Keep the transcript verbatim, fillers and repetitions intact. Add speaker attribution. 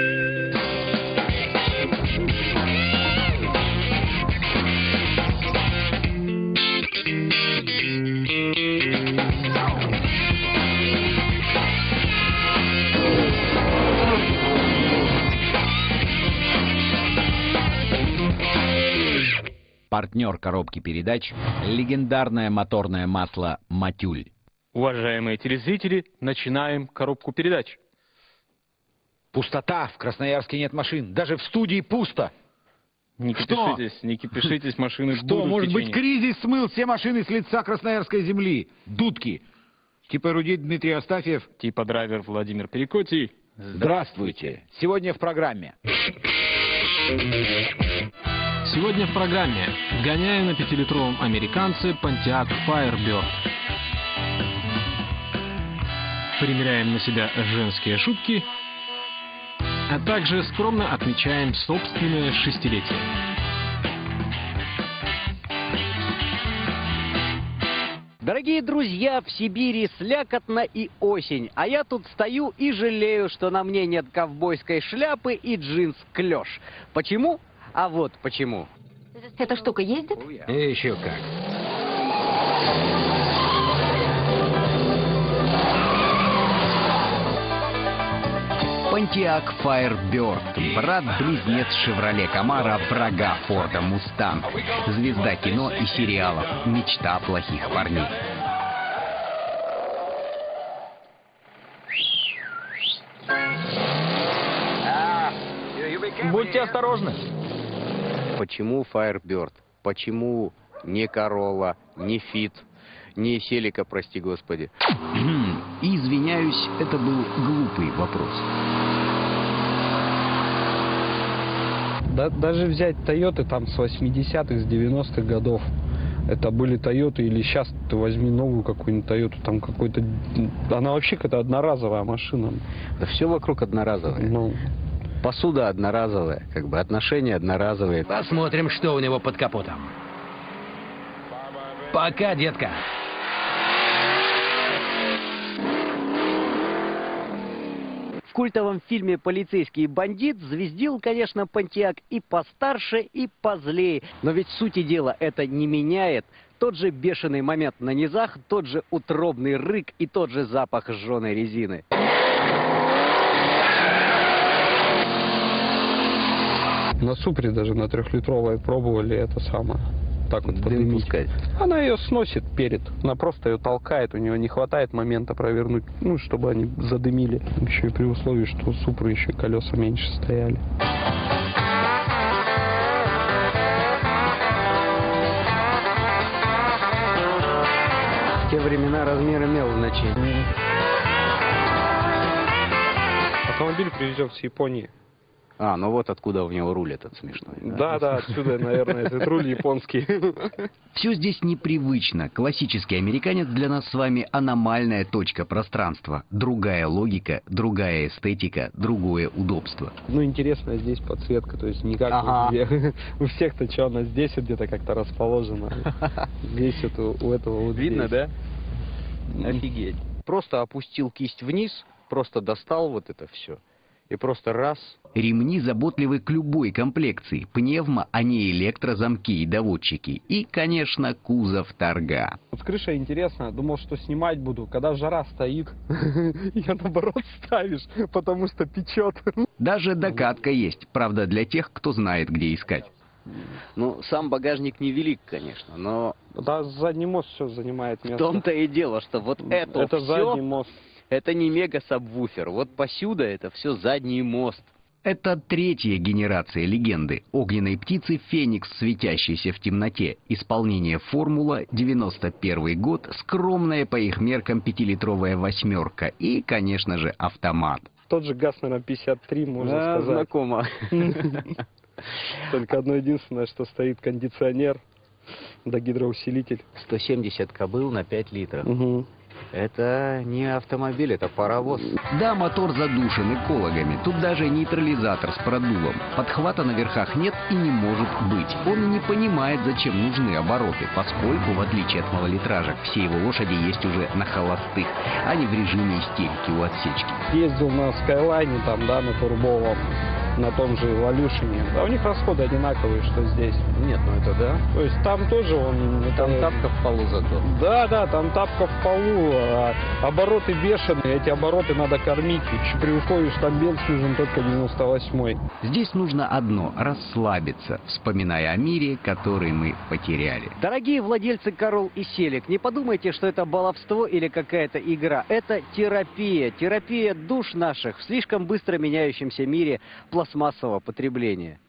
Speaker 1: Партнер коробки передач — легендарное моторное масло «Матюль».
Speaker 2: Уважаемые телезрители, начинаем коробку передач.
Speaker 3: Пустота. В Красноярске нет машин. Даже в студии пусто.
Speaker 2: Не кипишитесь, не кипишитесь, машины будут.
Speaker 3: Что, может быть, кризис смыл все машины с лица Красноярской земли? Дудки. Типа эрудит Дмитрий Астафьев.
Speaker 2: Типа драйвер Владимир Перекотий.
Speaker 3: Здравствуйте. Сегодня в программе.
Speaker 4: Сегодня в программе гоняя на пятилитровом американце Pontiac Firebird. Примеряем на себя женские шутки, а также скромно отмечаем собственное шестилетие.
Speaker 5: Дорогие друзья, в Сибири слякотно и осень, а я тут стою и жалею, что на мне нет ковбойской шляпы и джинс-клеш. Почему? А вот почему.
Speaker 6: Эта штука ездит?
Speaker 3: И еще как.
Speaker 1: Pontiac Firebird, брат-близнец Chevrolet Camaro, врага Форда Mustang, звезда кино и сериалов, мечта плохих парней.
Speaker 2: Будьте осторожны.
Speaker 5: Почему Firebird? Почему не Corolla, не Fit, не Celica, прости господи?
Speaker 1: И извиняюсь, это был глупый вопрос.
Speaker 7: Да, даже взять Тойоты там с восьмидесятых, с девяностых годов. Это были Тойоты, или сейчас ты возьми новую какую-нибудь Тойоту, там какой-то... Она вообще какая-то одноразовая машина.
Speaker 5: Да все вокруг одноразовое.
Speaker 7: Ну...
Speaker 5: Посуда одноразовая, как бы отношения одноразовые.
Speaker 8: Посмотрим, что у него под капотом. Пока, детка.
Speaker 5: В культовом фильме «Полицейский бандит» звездил, конечно, Pontiac и постарше, и позлее. Но ведь сути дела это не меняет. Тот же бешеный момент на низах, тот же утробный рык и тот же запах сжженной резины.
Speaker 7: На Супре даже на трехлитровой пробовали это самое. Так вот подымить. Она ее сносит перед. Она просто ее толкает. У нее не хватает момента провернуть, ну, чтобы они задымили. Еще и при условии, что у Супры еще и колеса меньше стояли.
Speaker 5: В те времена размер имел значение.
Speaker 7: Автомобиль привезен с Японии.
Speaker 5: А, ну вот откуда в него руль этот смешной.
Speaker 7: Да, да, да, отсюда, наверное, этот руль японский.
Speaker 1: Все здесь непривычно. Классический американец для нас с вами аномальная точка пространства. Другая логика, другая эстетика, другое удобство.
Speaker 7: Ну, интересная здесь подсветка, то есть не как
Speaker 5: ага.
Speaker 7: везде. У всех-то что, она здесь вот где-то как-то расположена. Здесь вот у этого вот
Speaker 5: видно,
Speaker 7: здесь.
Speaker 5: Да? Офигеть. Просто опустил кисть вниз, просто достал вот это все. И просто раз.
Speaker 1: Ремни заботливы к любой комплекции. Пневмо, а не электрозамки и доводчики. И, конечно, кузов торга.
Speaker 7: Вот крыша интересная. Думал, что снимать буду. Когда жара стоит, ее наоборот ставишь, потому что печет.
Speaker 1: Даже докатка есть. Правда, для тех, кто знает, где искать.
Speaker 5: Ну, сам багажник невелик, конечно, но...
Speaker 7: Да, задний мост все занимает место.
Speaker 5: В том-то и дело, что вот это,
Speaker 7: это
Speaker 5: все...
Speaker 7: задний мост.
Speaker 5: Это не мега-сабвуфер. Вот посюда это все задний мост.
Speaker 1: Это третья генерация легенды. Огненной птицы «Феникс», светящийся в темноте. Исполнение «Формула», девяносто первый год, скромная по их меркам пятилитровая восьмерка и, конечно же, автомат.
Speaker 7: Тот же ГАЗ, наверное, пятьдесят три, можно
Speaker 5: а,
Speaker 7: сказать.
Speaker 5: Знакомо.
Speaker 7: Только одно единственное, что стоит кондиционер, да гидроусилитель.
Speaker 5: сто семьдесят кобыл на пять литров.
Speaker 7: Угу.
Speaker 5: Это не автомобиль, это паровоз.
Speaker 1: Да, мотор задушен экологами. Тут даже нейтрализатор с продувом. Подхвата на верхах нет и не может быть. Он и не понимает, зачем нужны обороты, поскольку, в отличие от малолитражек, все его лошади есть уже на холостых, а не в режиме истерики у отсечки.
Speaker 7: Ездил на Скайлайне, там, да, на турбовом, на том же Эволюшене. Да, у них расходы одинаковые, что здесь.
Speaker 5: Нет, ну это да.
Speaker 7: То есть там тоже он...
Speaker 5: Там
Speaker 7: это...
Speaker 5: тапка в полу зато.
Speaker 7: Да, да, там тапка в полу, а обороты бешеные, эти обороты надо кормить, при условии, что там бенз нужен только девяносто восьмой.
Speaker 1: Здесь нужно одно – расслабиться, вспоминая о мире, который мы потеряли.
Speaker 5: Дорогие владельцы Корол и Селек, не подумайте, что это баловство или какая-то игра. Это терапия. Терапия душ наших в слишком быстро меняющемся мире пластмассового потребления.